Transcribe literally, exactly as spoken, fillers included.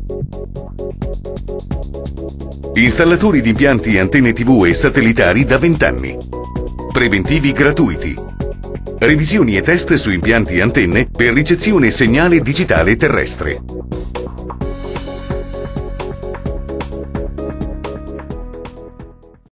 Installatori di impianti antenne tivù e satellitari da venti anni. Preventivi gratuiti. Revisioni e test su impianti e antenne per ricezione segnale digitale terrestre.